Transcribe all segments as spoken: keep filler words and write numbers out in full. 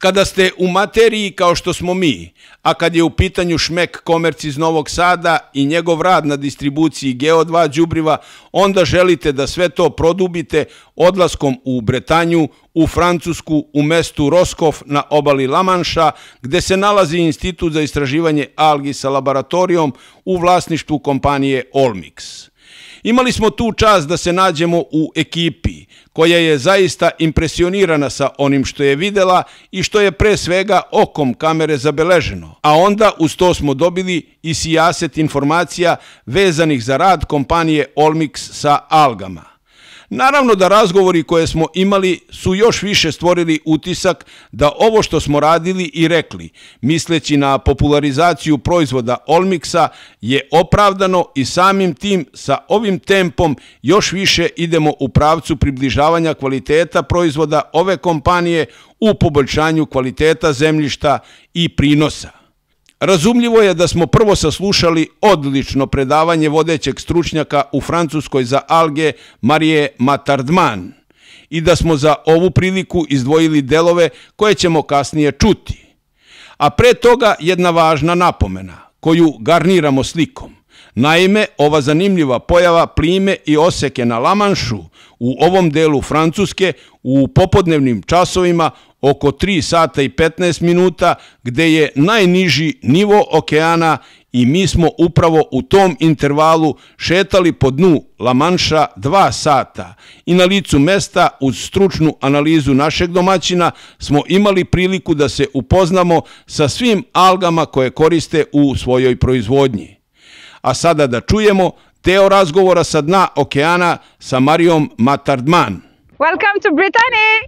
Kada ste u materiji kao što smo mi, a kad je u pitanju Šmek Komerc iz Novog Sada i njegov rad na distribuciji Geo dva đubriva, onda želite da sve to produbite odlaskom u Bretanju, u Francusku, u mestu Roskof na obali Lamanša, gde se nalazi Institut za istraživanje algi sa laboratorijom u vlasništvu kompanije Olmix. Imali smo tu čast da se nađemo u ekipi, koja je zaista impresionirana sa onim što je videla i što je pre svega okom kamere zabeleženo, a onda uz to smo dobili i sijaset informacija vezanih za rad kompanije Olmix sa algama. Naravno da razgovori koje smo imali su još više stvorili utisak da ovo što smo radili i rekli, misleći na popularizaciju proizvoda Olmixa, je opravdano i samim tim sa ovim tempom još više idemo u pravcu približavanja kvaliteta proizvoda ove kompanije u poboljšanju kvaliteta zemljišta i prinosa. Razumljivo je da smo prvo saslušali odlično predavanje vodećeg stručnjaka u Francuskoj za alge Marije Matardman i da smo za ovu priliku izdvojili delove koje ćemo kasnije čuti. A pre toga jedna važna napomena, koju garniramo slikom. Naime, ova zanimljiva pojava plime i oseke na Lamanšu u ovom delu Francuske u popodnevnim časovima oko tri sata i petnaest minuta, gde je najniži nivo okeana i mi smo upravo u tom intervalu šetali po dnu Lamanša dva sata i na licu mesta uz stručnu analizu našeg domaćina smo imali priliku da se upoznamo sa svim algama koje koriste u svojoj proizvodnji. A sada da čujemo deo razgovora sa dna okeana sa Marijom Matardman. Welcome to Brittany!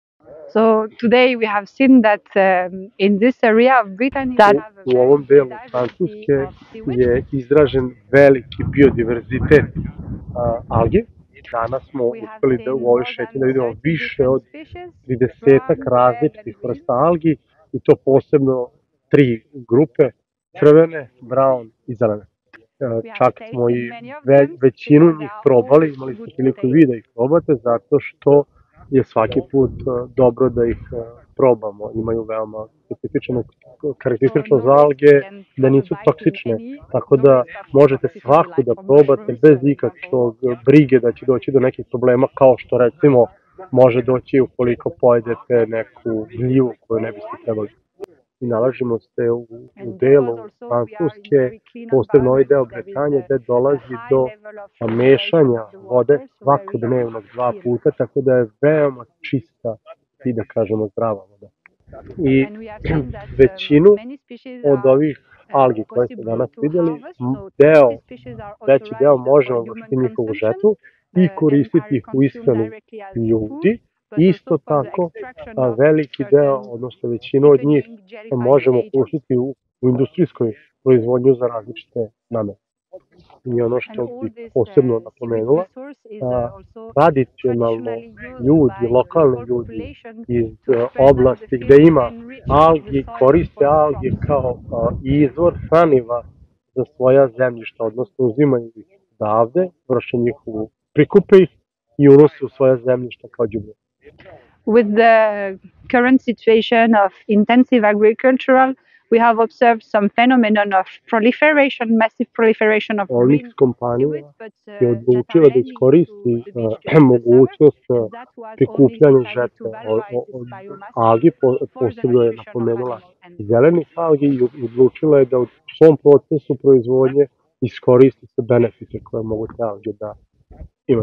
So today we have seen that um, in this area of Brittany that u ovom delu Francuske je izražen veliki biodiverzitet uh, algi. Danas smo uspeli da u ovoj šetnji da vidimo više od tridesetak različitih vrsta algi i to posebno tri grupe, crvene, brown i zelene. Čak smo i ve, većinu njih probali, imali smo priliku vi da ih probate zato što je svaki put dobro da ih probamo. Imaju veoma specifičnu karakterističnost za alge da nisu toksične, tako da možete svaku da probate bez ikakvog brige da će doći do nekih problema kao što recimo može doći ukoliko pojedete neku gljivu koju ne biste trebali. I nalazimo se u, u delu Francuske, posebno ovaj deo Bretanje, gde dolazi do mešanja vode svakodnevnog dva puta, tako da je veoma čista i da kažemo zdrava voda. I većinu od ovih algi koje ste danas vidjeli, deo, veći deo možemo vršiti njihovu žetvu i koristiti ih u ishranu ljudi. Isto tako, a veliki deo, odnosno većinu od njih, možemo koristiti u, u industrijskoj proizvodnju za različite namene. I ono što bih posebno napomenula, a, tradicionalno ljudi, lokalni ljudi iz oblasti gde ima algi, koriste algi kao a, izvor hraniva za svoja zemljišta, odnosno uzimaju ih odavde, vrše njihovu, prikupe ih i unose u svoja zemljišta kao đubrivo. With the current situation of intensive agricultural, we have observed some phenomenon of proliferation, massive proliferation of Olmix kompanija je odlučila da iskoristi uh, mogućnost uh, prikupljanja žetve od algi, po, posebno je napomenula zelenih algi i odlučila je da u svom procesu proizvodnje iskoristi se benefite koje mogu te alge da imaju.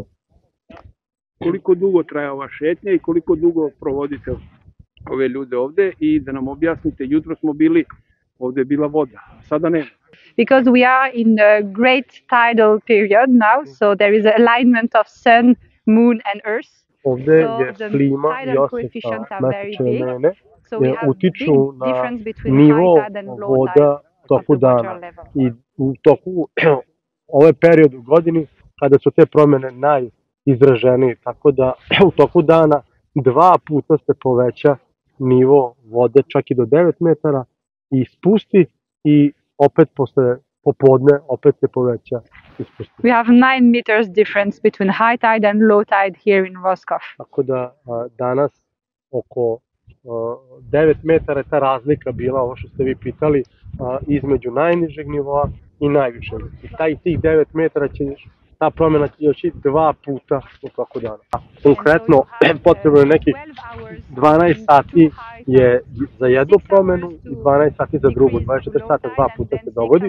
Koliko dugo traje ova šetnja i koliko dugo provodite ove ljude ovde i da nam objasnite, jutro smo bili, ovde je bila voda, sada nema. Because we are in a great tidal period now, so there is an alignment of sun, moon and earth. Ovde je klima i oseka mesečne mene utiču na nivo voda toku dana i u toku ovaj period u godini kada su te promene naj izraženiji, tako da u toku dana dva puta se poveća nivo vode čak i do devet metara i spusti i opet posle popodne opet se poveća i spusti. We have nine meters difference between high tide and low tide here in Roskov. Tako da a, danas oko devet metara je ta razlika bila, ovo što ste vi pitali, između najnižeg nivoa i najvišeg. I taj tih devet metara će, ta promjena će oći dva puta u toku dana. Konkretno, potrebno je nekih dvanaest sati je za jednu promjenu i dvanaest sati za drugu. dvadeset četiri sata dva puta se dogodi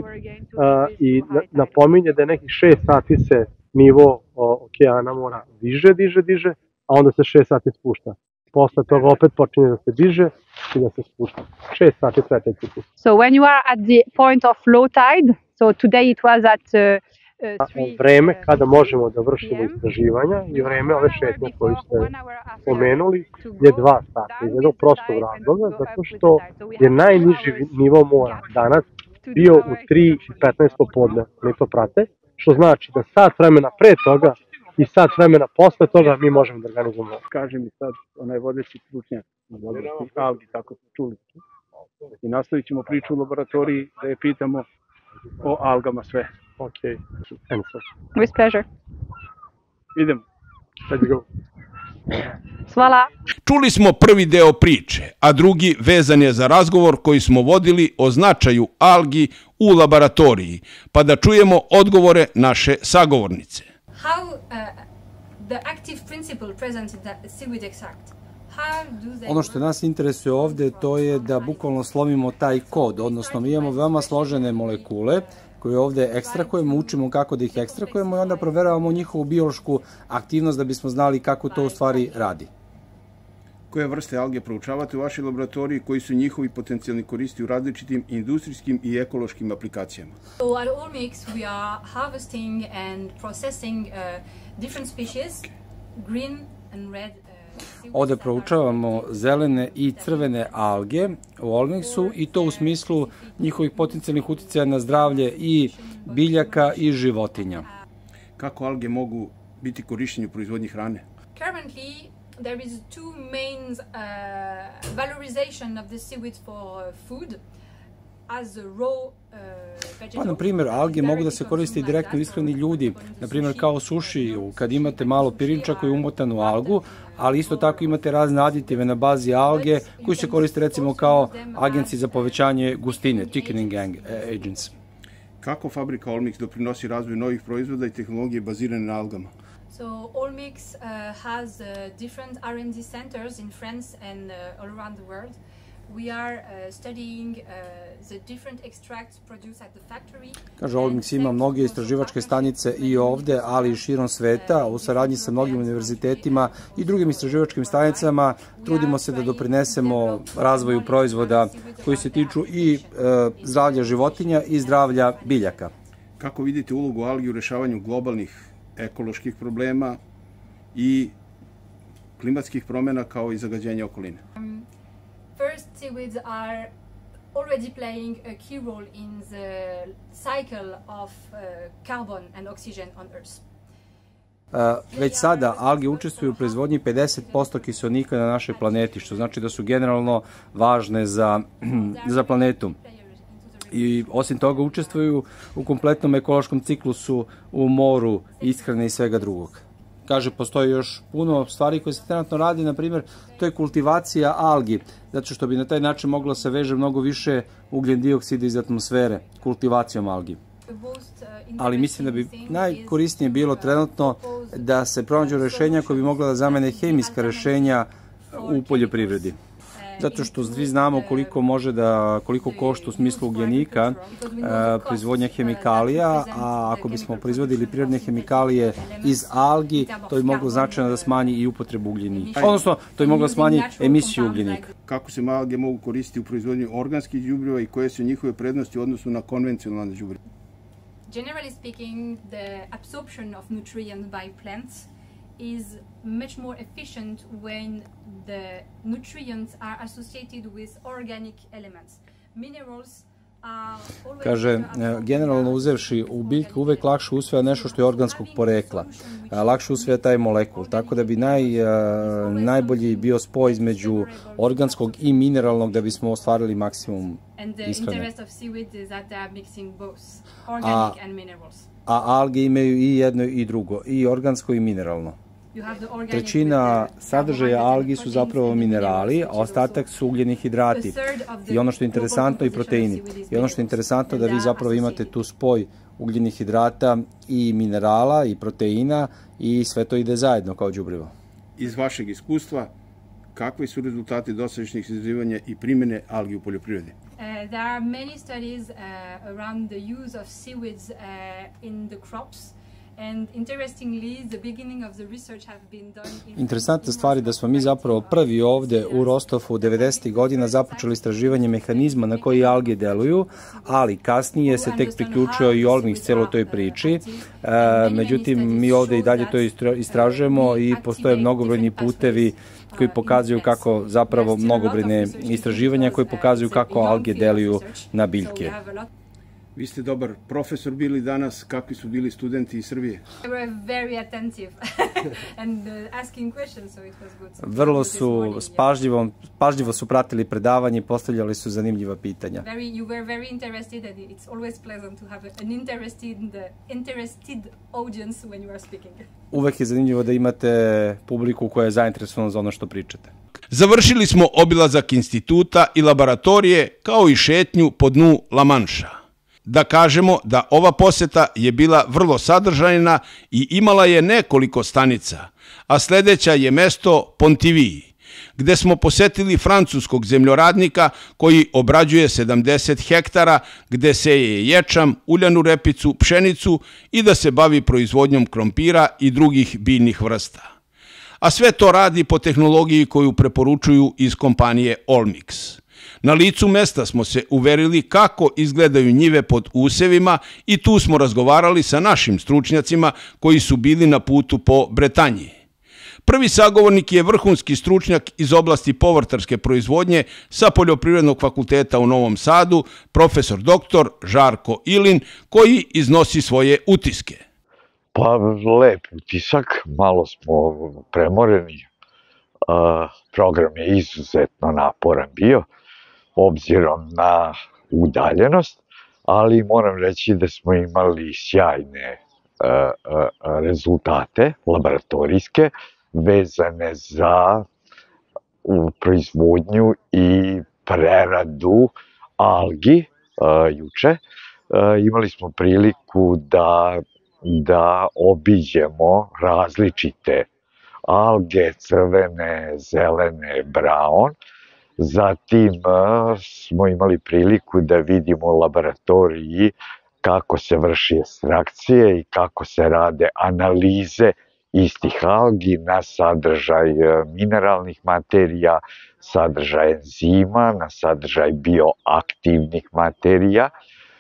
i napominje da je nekih šest sati se nivo okeana mora diže, diže, diže, a onda se šest sati spušta. Posle toga opet počinje da se diže i da se spušta. šest sati sve taj ciklus. So when you are at the point of low tide, so today it was at uh, uh, three, vreme kada možemo da vršimo istraživanja i vreme ove šetnje koje ste pomenuli je dva sata. Iz jednog prostog razloga, zato što je najniži nivo mora danas bio u tri i petnaest popodne, mi to prate, što znači da sat vremena pre toga i sat vremena posle toga mi možemo da organizujemo. Kaže mi sad onaj vodeći stručnjak na oblasti algi, tako smo čuli. I nastavit ćemo priču u laboratoriji da je pitamo o algama sve. Ok, answer. With pleasure. Idemo. Let's go. Hvala. Čuli smo prvi deo priče, a drugi vezan je za razgovor koji smo vodili o značaju algi u laboratoriji, pa da čujemo odgovore naše sagovornice. How uh, the active principle present in the seaweed extract, how do they... Ono što nas interesuje ovde to je da bukvalno slomimo taj kod, odnosno mi imamo veoma složene molekule koje ovde ekstrakujemo, učimo kako da ih ekstrakujemo i onda proveravamo njihovu biološku aktivnost da bismo znali kako to u stvari radi. Koje vrste alge proučavate u vašoj laboratoriji, koji su njihovi potencijalni koristi u različitim industrijskim i ekološkim aplikacijama? So at Olmix we are harvesting and processing uh, different species, green and red. Ovde proučavamo zelene i crvene alge u Olmixu i to u smislu njihovih potencijalnih uticaja na zdravlje i biljaka i životinja. Kako alge mogu biti korišćeni u proizvodnji hrane? Currently there is two main uh, valorization of the seaweed for food. Pa, na primjer, alge mogu da se koriste direktno u ishrani ljudi, na primjer kao suši, kad imate malo pirinča koji je umotan u algu, ali isto tako imate razne aditive na bazi alge koji se koriste recimo kao agenci za povećanje gustine, thickening agents. Kako fabrika Olmix doprinosi razvoju novih proizvoda i tehnologije bazirane na algama? So Olmix uh, has uh, different R and D centers in France and uh, all around the world. We are uh, studying uh, the different extracts produced at the factory. Kaže, Olmix ima mnoge istraživačke stanice i ovde, ali i širom sveta, u saradnji sa mnogim univerzitetima i drugim istraživačkim stanicama. Trudimo se da doprinesemo razvoju proizvoda koji se tiču i uh, zdravlja životinja i zdravlja biljaka. Kako vidite ulogu algi u rešavanju globalnih ekoloških problema i klimatskih promjena kao i zagađenja okoline? First, seaweeds are already playing a key role in the cycle of uh, carbon and oxygen on Earth. Uh, već sada alge učestvuju u proizvodnji pedeset posto kiseonika na našoj planeti, što znači da su generalno važne za, za planetu. I osim toga učestvuju u kompletnom ekološkom ciklusu u moru, ishrane i svega drugog. Kaže, postoji još puno stvari koje se trenutno radi, na primjer, to je kultivacija algi, zato što bi na taj način moglo se veže mnogo više ugljen dioksida iz atmosfere, kultivacijom algi. Ali mislim da bi najkorisnije bilo trenutno da se pronađu rešenja koje bi mogla da zamene hemijska rešenja u poljoprivredi. Zato što svi znamo koliko može da, koliko košta u smislu ugljenika proizvodnja hemikalija, a ako bismo proizvodili prirodne hemikalije iz algi, to bi moglo značajno da smanji i upotrebu ugljenika. Odnosno, to bi moglo smanji emisiju ugljenika. Kako se alge mogu koristiti u proizvodnju organskih đubriva i koje su njihove prednosti u odnosu na konvencionalne đubriva? Generally speaking, the absorption of nutrients by plants is much more efficient when the nutrients are associated with organic elements. Minerals are always... Kaže, generalno uzevši u biljku uvek lakše usvaja nešto što je organskog porekla. Lakše usvaja taj molekul, tako da bi naj, najbolji bio spoj između organskog i mineralnog da bismo ostvarili maksimum ishrane. A, a alge imaju i jedno i drugo, i organsko i mineralno. Trećina sadržaja algi su zapravo minerali, a ostatak su ugljeni hidrati. I ono što je interesantno i proteini. I ono što je interesantno da vi zapravo imate tu spoj ugljenih hidrata i minerala i proteina i sve to ide zajedno kao đubrivo. Iz vašeg iskustva, kakvi su rezultati dosadašnjih istraživanja i primjene algi u poljoprivredi? Uh, there are many studies uh, around the use of seaweeds uh, in the crops. And interestingly, the beginning of the research have been done in... Interesantna stvar je da smo mi zapravo prvi ovde u Rostovu devedesetih godina započeli istraživanje mehanizma na koji alge deluju, ali kasnije se tek priključio i Olmix celo toj priči. Međutim, mi ovde i dalje to istražujemo i postoje mnogobrojni putevi koji pokazuju kako zapravo mnogobrojne istraživanja koji pokazuju kako alge deluju na biljke. Vi ste dobar profesor bili danas, kakvi su bili studenti iz Srbije? Vrlo su pažljivo, pažljivo su pratili predavanje i postavljali su zanimljiva pitanja. Uvek je zanimljivo da imate publiku koja je zainteresovana za ono što pričate. Završili smo obilazak instituta i laboratorije kao i šetnju po dnu La Manša. Da kažemo da ova poseta je bila vrlo sadržajna i imala je nekoliko stanica, a sledeća je mesto Pontiviji, gde smo posetili francuskog zemljoradnika koji obrađuje sedamdeset hektara, gde seje ječam, uljanu repicu, pšenicu i da se bavi proizvodnjom krompira i drugih biljnih vrsta. A sve to radi po tehnologiji koju preporučuju iz kompanije Olmix. Na licu mesta smo se uverili kako izgledaju njive pod usevima i tu smo razgovarali sa našim stručnjacima koji su bili na putu po Bretanji. Prvi sagovornik je vrhunski stručnjak iz oblasti povrtarske proizvodnje sa Poljoprivrednog fakulteta u Novom Sadu, profesor doktor Žarko Ilin, koji iznosi svoje utiske. Pa lep utisak, malo smo premoreni, program je izuzetno naporan bio, obzirom na udaljenost, ali moram reći da smo imali sjajne rezultate laboratorijske vezane za proizvodnju i preradu algi juče. Imali smo priliku da, da obiđemo različite alge, crvene, zelene, braun. Zatim smo imali priliku da vidimo u laboratoriji kako se vrši ekstrakcije i kako se rade analize istih algi na sadržaj mineralnih materija, sadržaj enzima, na sadržaj bioaktivnih materija,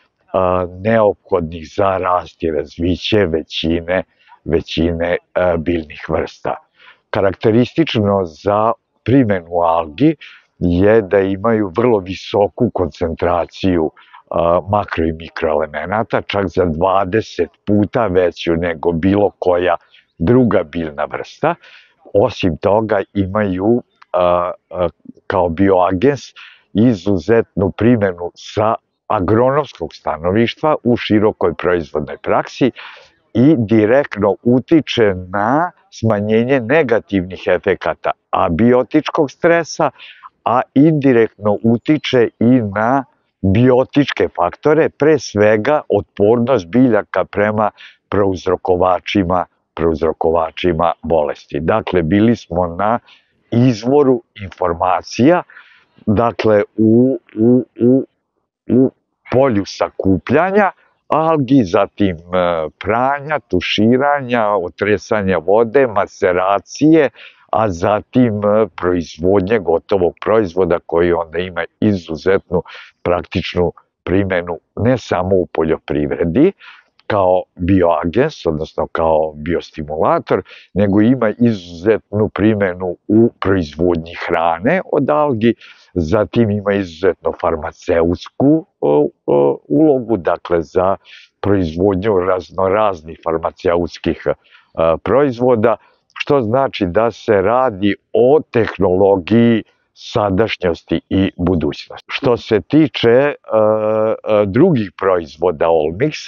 neophodnih za rast i razviće većine, većine biljnih vrsta. Karakteristično za primjenu algi je da imaju vrlo visoku koncentraciju makro i mikroelemenata, čak za dvadeset puta veću nego bilo koja druga biljna vrsta. Osim toga imaju kao bioagens izuzetnu primjenu sa agronomskog stanovištva u širokoj proizvodnoj praksi i direktno utiče na smanjenje negativnih efekata abiotičkog stresa, a indirektno utiče i na biotičke faktore, pre svega otpornost biljaka prema prouzrokovačima, prouzrokovačima bolesti. Dakle, bili smo na izvoru informacija, dakle u, u, u, u polju sakupljanja algi, zatim pranja, tuširanja, otresanja vode, maceracije, a zatim proizvodnje gotovog proizvoda koji onda ima izuzetnu praktičnu primjenu ne samo u poljoprivredi kao bioagens, odnosno kao biostimulator, nego ima izuzetnu primjenu u proizvodnji hrane od algi, zatim ima izuzetno farmaceutsku ulogu, dakle za proizvodnju raznoraznih farmaceutskih proizvoda, što znači da se radi o tehnologiji sadašnjosti i budućnosti. Što se tiče uh, drugih proizvoda Olmixa,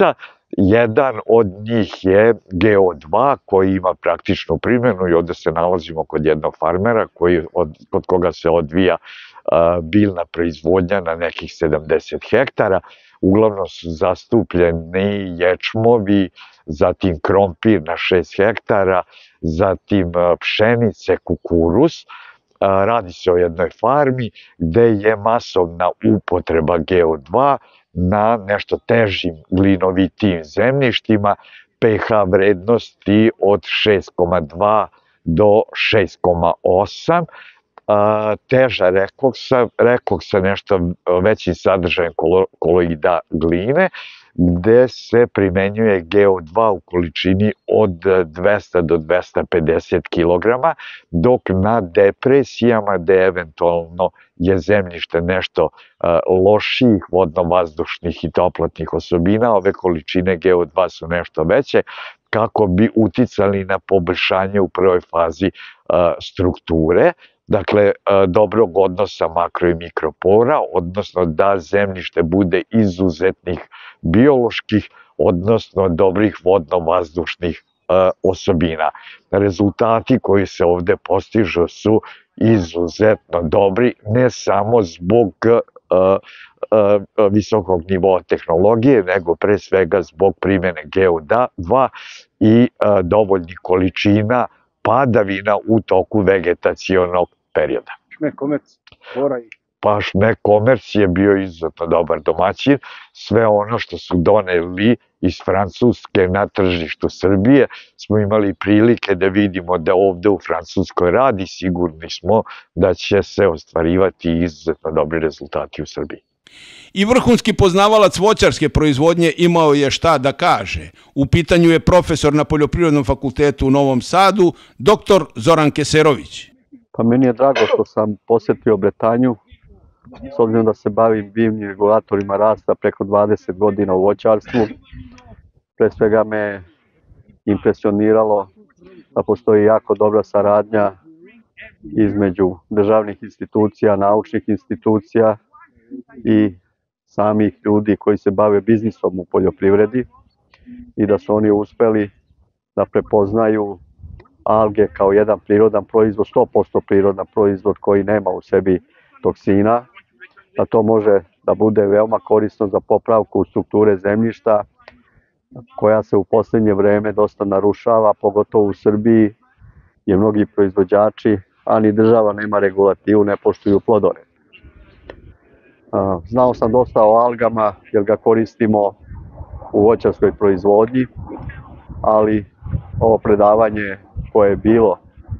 Jedan od njih je G O dva koji ima praktičnu primjenu i ovde se nalazimo kod jednog farmera koji, od, kod koga se odvija a, biljna proizvodnja na nekih sedamdeset hektara. Uglavnom su zastupljeni ječmovi, zatim krompir na šest hektara, zatim pšenice, kukuruz. Radi se o jednoj farmi gde je masovna upotreba G O dva na nešto težim glinovitijim zemljištima, pH vrednosti od šest zarez dva do šest zarez osam, teža rekloksa, rekloksa nešto većim sadržajem koloida gline, gde se primenjuje G O dva u količini od dvesta do dvesta pedeset kilograma, dok na depresijama, gde eventualno je zemljište nešto lošijih vodno-vazdušnih i toplotnih osobina, ove količine G O dva su nešto veće, kako bi uticali na poboljšanje u prvoj fazi strukture, dakle, dobrog odnosa makro i mikropora, odnosno da zemljište bude izuzetnih bioloških, odnosno dobrih vodno-vazdušnih osobina. Rezultati koji se ovde postižu su izuzetno dobri, ne samo zbog visokog nivoa tehnologije, nego pre svega zbog primjene G O dva i dovoljnih količina padavina u toku vegetacionog perioda. Šmek Komerc, Bora i... Pa Šmek Komerc je bio izuzetno dobar domaćin. Sve ono što su doneli iz Francuske na tržištu Srbije smo imali prilike da vidimo da ovde u Francuskoj radi, sigurni smo da će se ostvarivati izuzetno dobri rezultati u Srbiji. I vrhunski poznavalac voćarske proizvodnje imao je šta da kaže. U pitanju je profesor na Poljoprivrednom fakultetu u Novom Sadu, doktor Zoran Keserović. Pa meni je drago što sam posjetio Bretanju, s obzirom da se bavim biljnim regulatorima rasta preko dvadeset godina u voćarstvu. Pre svega me impresioniralo da postoji jako dobra saradnja između državnih institucija, naučnih institucija i samih ljudi koji se bave biznisom u poljoprivredi i da su oni uspeli da prepoznaju alge kao jedan prirodan proizvod, sto posto prirodan proizvod koji nema u sebi toksina, da to može da bude veoma korisno za popravku strukture zemljišta koja se u poslednje vreme dosta narušava, pogotovo u Srbiji, jer mnogi proizvođači, a ni država nema regulativu, ne poštuju plodore. Znao sam dosta o algama jer ga koristimo u voćarskoj proizvodnji, ali ovo predavanje koje je bilo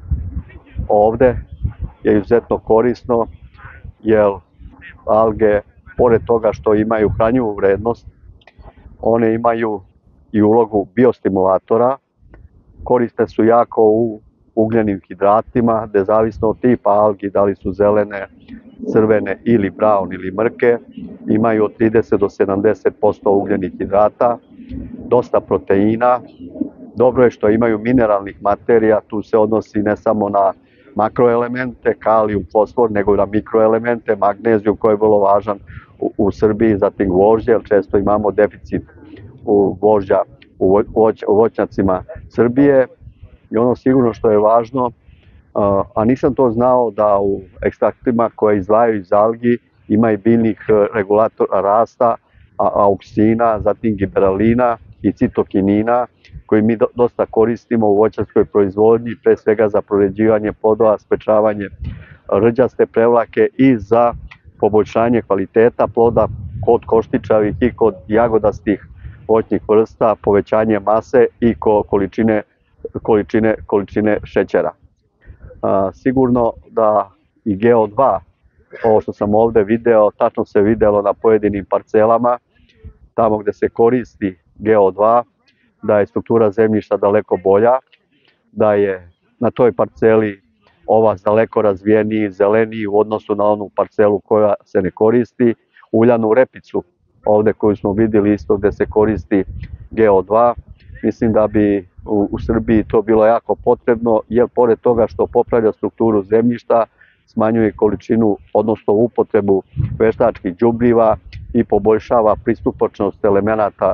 ovde je izuzetno korisno jer alge, pored toga što imaju hranjivu vrednost, one imaju i ulogu biostimulatora, koriste su jako u ugljenim hidratima, gde zavisno od tipa algi, da li su zelene, crvene ili brown ili mrke, imaju od trideset do sedamdeset posto ugljenih hidrata, dosta proteina. Dobro je što imaju mineralnih materija, tu se odnosi ne samo na makroelemente, kalijum, fosfor, nego i na mikroelemente, magnezijum koji je vrlo važan u, u Srbiji, zatim gvožđe, jer često imamo deficit u gvožđa u, voć, u voćnjacima Srbije. I ono sigurno što je važno, a nisam to znao, da u ekstraktima koje izdvajaju iz algi ima i biljnih regulatora rasta, auksina, zatim giberalina i citokinina, koji mi dosta koristimo u voćarskoj proizvodnji, pre svega za proređivanje plodova, sprečavanje rđaste prevlake i za poboljšanje kvaliteta ploda kod koštičavih i kod jagodastih voćnih vrsta, povećanje mase i količine, količine, količine šećera. A, sigurno da i G O dva, ovo što sam ovde video, tačno se videlo na pojedinim parcelama, tamo gde se koristi G O dva, da je struktura zemljišta daleko bolja, da je na toj parceli ovac daleko razvijeniji, zeleniji u odnosu na onu parcelu koja se ne koristi. Uljanu repicu, ovde koju smo videli isto gde se koristi G O dva, mislim da bi u, u Srbiji to bilo jako potrebno, jer pored toga što popravlja strukturu zemljišta, smanjuje količinu, odnosno upotrebu veštačkih đubriva i poboljšava pristupačnost elemenata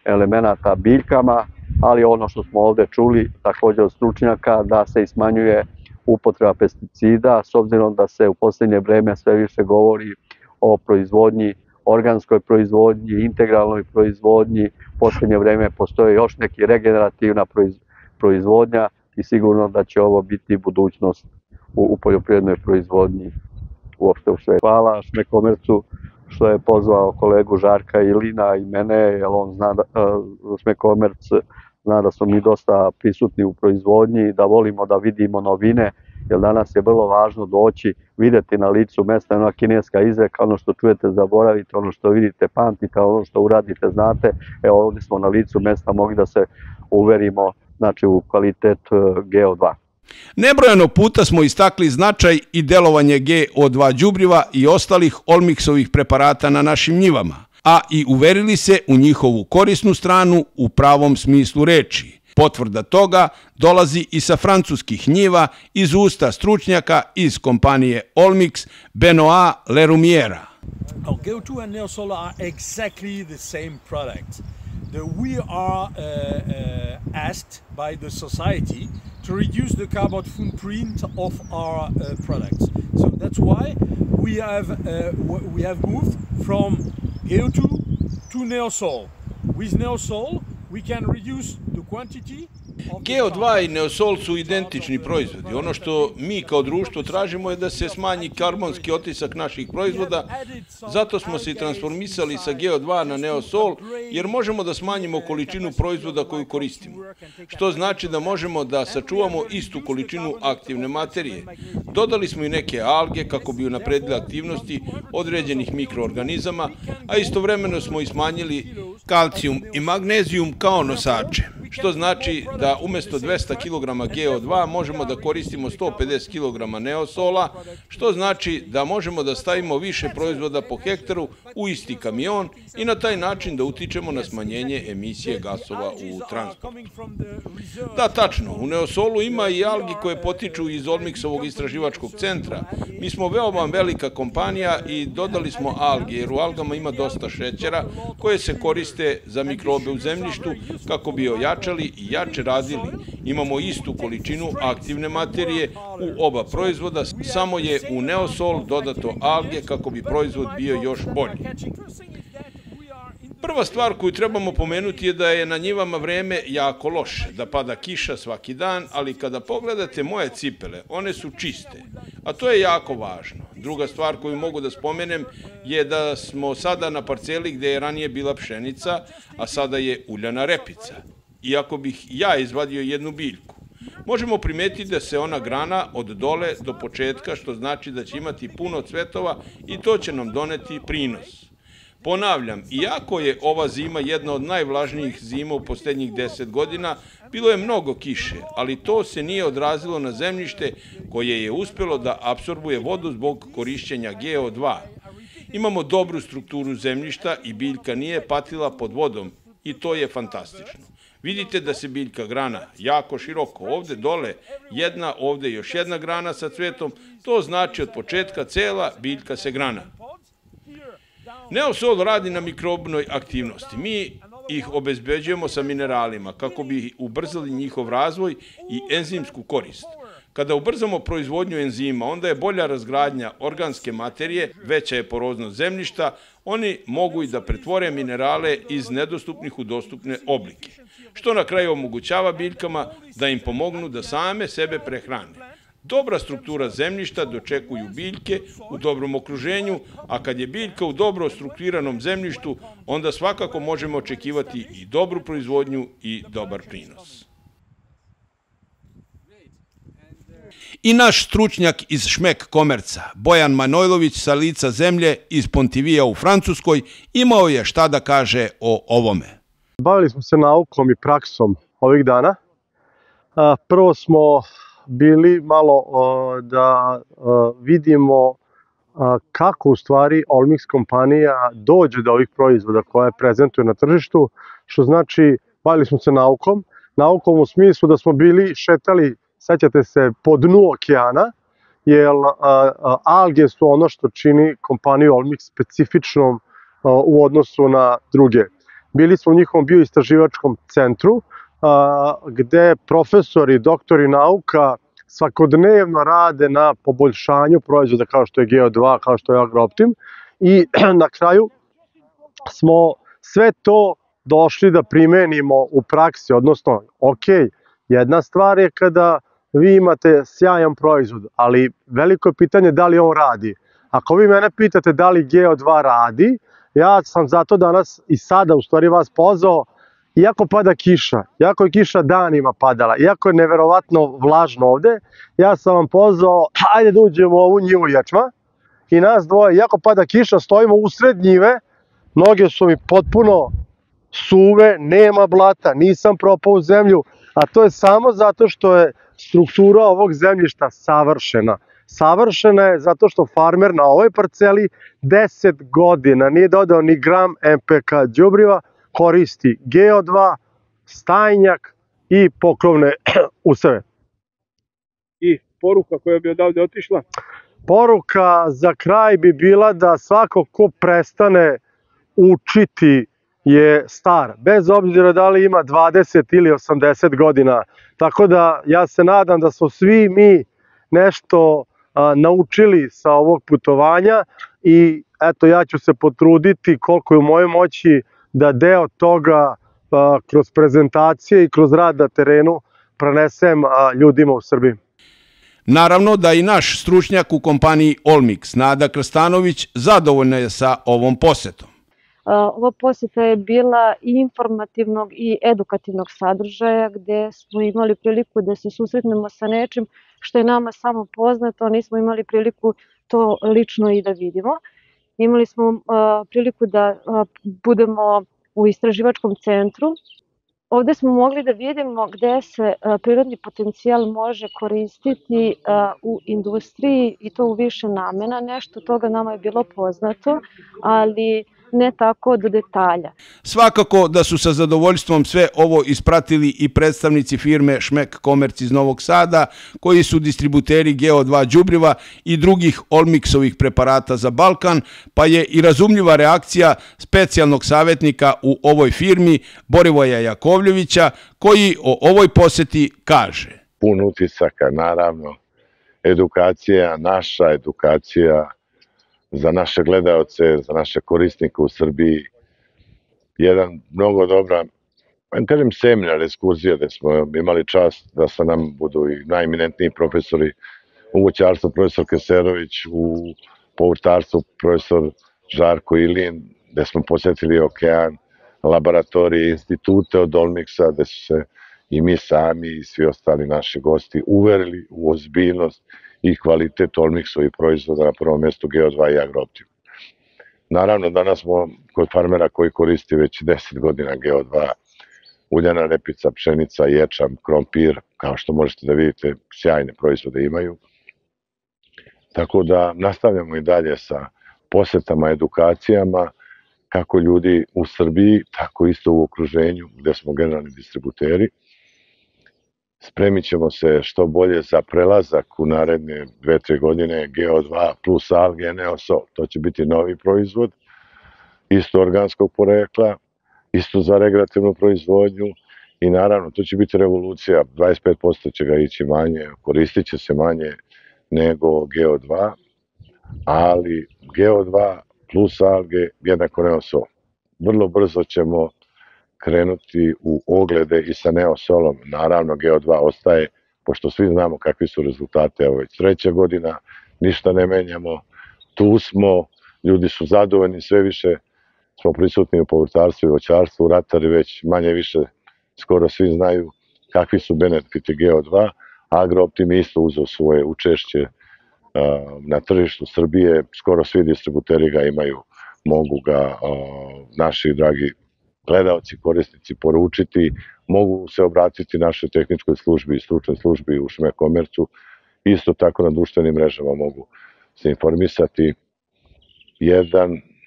elemenata biljkama, ali ono što smo ovde čuli također od stručnjaka da se smanjuje upotreba pesticida, s obzirom da se u posljednje vreme sve više govori o proizvodnji, organskoj proizvodnji, integralnoj proizvodnji. U posljednje vreme postoje još neki regenerativna proizvodnja i sigurno da će ovo biti budućnost u, u poljoprivrednoj proizvodnji uopšte u svetu. Hvala Šmekomercu što je pozvao kolegu Žarka Ilina i mene, jer on zna da, uh, Šmekomerc zna da smo mi dosta prisutni u proizvodnji, da volimo da vidimo novine, jer danas je vrlo važno doći, videti na licu mesta, ona kineska izreka, ono što čujete zaboravite, ono što vidite pamtite, ono što uradite znate. Evo ovdje smo na licu mesta mogli da se uverimo, znači, u kvalitet G O dva. Nebrojeno puta smo istakli značaj i delovanje G O dva đubriva i ostalih Olmixovih preparata na našim njivama, a i uverili se u njihovu korisnu stranu u pravom smislu reči. Potvrda toga dolazi i sa francuskih njiva iz usta stručnjaka iz kompanije Olmix, Benoît Lerumiera. G O two and Neosol are exactly the same products. We are uh, uh, asked by the society to reduce the carbon footprint of our uh, products. So that's why we have uh, we have moved from G O two to Neosol. With Neosol we can reduce the quantity. G O dva i Neosol su identični proizvodi. Ono što mi kao društvo tražimo je da se smanji karbonski otisak naših proizvoda, zato smo se i transformisali sa G O dva na Neosol, jer možemo da smanjimo količinu proizvoda koju koristimo. Što znači da možemo da sačuvamo istu količinu aktivne materije. Dodali smo i neke alge kako bi unapredili aktivnosti određenih mikroorganizama, a istovremeno smo i smanjili kalcijum i magnezijum kao nosače. Što znači da umjesto dvesta kilograma G O dva možemo da koristimo sto pedeset kilograma Neosola, što znači da možemo da stavimo više proizvoda po hektaru u isti kamion i na taj način da utičemo na smanjenje emisije gasova u transportu. Da, tačno, u Neosolu ima i algi koje potiču iz Olmixovog istraživačkog centra. Mi smo veoma velika kompanija i dodali smo alge, jer u algama ima dosta šećera koje se koriste za mikrobe u zemljištu kako bi ojačali i jače radili. Imamo istu količinu aktivne materije u oba proizvoda, samo je u Neosol dodato alge kako bi proizvod bio još bolji. Prva stvar koju trebamo pomenuti je da je na njivama vreme jako loše, da pada kiša svaki dan, ali kada pogledate moje cipele, one su čiste, a to je jako važno. Druga stvar koju mogu da spomenem je da smo sada na parceli gde je ranije bila pšenica, a sada je uljana repica. Iako bih ja izvadio jednu biljku, možemo primetiti da se ona grana od dole do početka, što znači da će imati puno cvetova i to će nam doneti prinos. Ponavljam, iako je ova zima jedna od najvlažnijih zima u posljednjih deset godina, bilo je mnogo kiše, ali to se nije odrazilo na zemljište koje je uspjelo da apsorbuje vodu zbog korišćenja G O dva. Imamo dobru strukturu zemljišta i biljka nije patila pod vodom i to je fantastično. Vidite da se biljka grana jako široko, ovde dole jedna, ovde još jedna grana sa cvetom, to znači od početka cela biljka se grana. Neosol radi na mikrobnoj aktivnosti. Mi ih obezbeđujemo sa mineralima kako bi ubrzali njihov razvoj i enzimsku korist. Kada ubrzamo proizvodnju enzima, onda je bolja razgradnja organske materije, veća je poroznost zemljišta, oni mogu i da pretvore minerale iz nedostupnih u dostupne oblike, što na kraju omogućava biljkama da im pomognu da same sebe prehrane. Dobra struktura zemljišta dočekuju biljke u dobrom okruženju, a kad je biljka u dobro strukturiranom zemljištu, onda svakako možemo očekivati i dobru proizvodnju i dobar prinos. I naš stručnjak iz Šmek-Komerca, Bojan Manojlović sa lica zemlje iz Pontivija u Francuskoj, imao je šta da kaže o ovome. Bavili smo se naukom i praksom ovih dana. Prvo smo bili malo da vidimo kako u stvari Olmix kompanija dođe do ovih proizvoda koje prezentuje na tržištu, što znači bavili smo se naukom, naukom u smislu da smo bili šetali, sećate se, po dnu okeana, jer alge su ono što čini kompaniju Olmix specifičnom u odnosu na druge. bili smo u njihovom bioistraživačkom centru, gde profesori, doktori nauka svakodnevno rade na poboljšanju proizvoda kao što je G O dva, kao što je Agrooptim, i na kraju smo sve to došli da primenimo u praksi, odnosno, ok, jedna stvar je kada vi imate sjajan proizvod, ali veliko je pitanje da li on radi. Ako vi mene pitate da li G O dva radi, ja sam zato danas i sada u stvari vas pozvao, iako pada kiša, iako je kiša danima padala, iako je neverovatno vlažno ovde, ja sam vam pozvao, hajde da uđemo u ovu njivu ječma i nas dvoje, iako pada kiša, stojimo usred njive, noge su mi potpuno suve, nema blata, nisam propao u zemlju, a to je samo zato što je struktura ovog zemljišta savršena. Savršena je zato što farmer na ovoj parceli deset godina nije dodao ni gram N P K đubriva, koristi G O dva, stajnjak i pokrovne useve. I poruka koja bi odavde otišla? Poruka za kraj bi bila da svako ko prestane učiti je star, bez obzira da li ima dvadeset ili osamdeset godina. Tako da ja se nadam da smo svi mi nešto a, naučili sa ovog putovanja i eto ja ću se potruditi koliko je u mojoj moći da deo toga a, kroz prezentacije i kroz rad na terenu prenesem a, ljudima u Srbiji. Naravno da i naš stručnjak u kompaniji Olmix, Nada Krstanović, zadovoljna je sa ovom posetom. Ova poseta je bila i informativnog i edukativnog sadržaja gde smo imali priliku da se susretnemo sa nečim što je nama samo poznato, a nismo imali priliku to lično i da vidimo. Imali smo priliku da budemo u istraživačkom centru. Ovde smo mogli da vidimo gde se prirodni potencijal može koristiti u industriji i to u više namena. Nešto toga nama je bilo poznato, ali ne tako do detalja. Svakako da su sa zadovoljstvom sve ovo ispratili i predstavnici firme Šmek Komerc iz Novog Sada, koji su distributeri G O dva đubriva i drugih Olmixovih preparata za Balkan, pa je i razumljiva reakcija specijalnog savjetnika u ovoj firmi, Borivoja Jakovljevića, koji o ovoj poseti kaže. Pun utisaka, naravno, edukacija, naša edukacija, za naše gledaoce, za naše korisnike u Srbiji, jedan mnogo dobra, kažem seminar, ekskurzija, gde smo imali čast da sa nam budu i najeminentniji profesori u voćarstvu, profesor Keserović, u povrtarstvu, profesor Žarko Ilin, gde smo posetili okean, laboratorije, institute od Olmixa, gde su se i mi sami i svi ostali naši gosti uverili u ozbiljnost i kvalitet Olmixovih proizvoda, na prvom mjestu G O dva i Agrooptim. Naravno, danas smo kod farmera koji koristi već deset godina G O dva, uljana repica, pšenica, ječam, krompir, kao što možete da vidite, sjajne proizvode imaju. Tako da nastavljamo i dalje sa posetama, edukacijama, kako ljudi u Srbiji, tako isto u okruženju, gde smo generalni distributeri. Spremit ćemo se što bolje za prelazak u naredne dve tri godine G O dva plus alge Neosol. To će biti novi proizvod, isto organskog porekla, isto za rekreativnu proizvodnju i naravno to će biti revolucija, dvadeset pet posto će ga ići manje, koristit će se manje nego G O dva, ali G O dva plus alge jednako Neosol. Vrlo brzo ćemo krenuti u oglede i sa Neosolom. Naravno, G O dva ostaje, pošto svi znamo kakvi su rezultate, evo već treća godina, ništa ne menjamo, tu smo, ljudi su zadovoljni, sve više smo prisutni u povrtarstvu i voćarstvu, ratari već manje više skoro svi znaju kakvi su benefiti G O dva, Agrooptim isto uzeo svoje učešće na tržištu Srbije, skoro svi distributeri ga imaju, mogu ga naši dragi gledaoci, korisnici poručiti, mogu se obratiti našoj tehničkoj službi i stručnoj službi u Šmek Komercu, isto tako na društvenim mrežama mogu se informisati. Jedan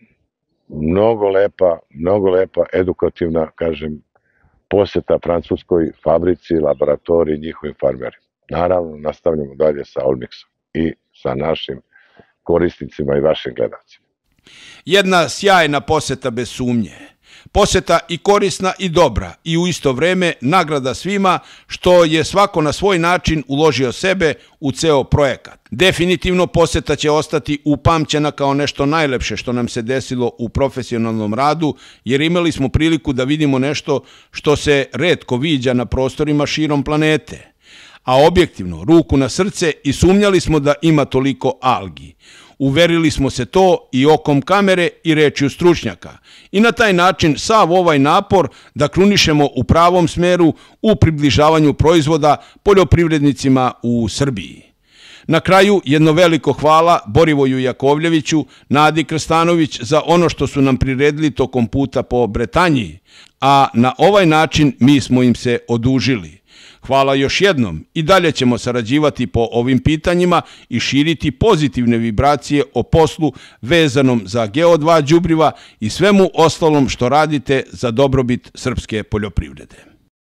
mnogo lepa, mnogo lepa edukativna, kažem, poseta francuskoj fabrici, laboratoriji, njihovim farmerima. Naravno, nastavljamo dalje sa Olmixom i sa našim korisnicima i vašim gledalcima. Jedna sjajna poseta bez sumnje. Poseta i korisna i dobra i u isto vreme nagrada svima što je svako na svoj način uložio sebe u ceo projekat. Definitivno poseta će ostati upamćena kao nešto najlepše što nam se desilo u profesionalnom radu, jer imali smo priliku da vidimo nešto što se retko viđa na prostorima širom planete. A objektivno, ruku na srce, i sumnjali smo da ima toliko algi. Uverili smo se to i okom kamere i rečju stručnjaka. I na taj način sav ovaj napor da krunišemo u pravom smeru u približavanju proizvoda poljoprivrednicima u Srbiji. Na kraju jedno veliko hvala Borivoju Jakovljeviću, Nadi Krstanović za ono što su nam priredili tokom puta po Bretanji, a na ovaj način mi smo im se odužili. Hvala još jednom, i dalje ćemo sarađivati po ovim pitanjima i širiti pozitivne vibracije o poslu vezanom za G O dva đubriva i svemu ostalom što radite za dobrobit srpske poljoprivrede.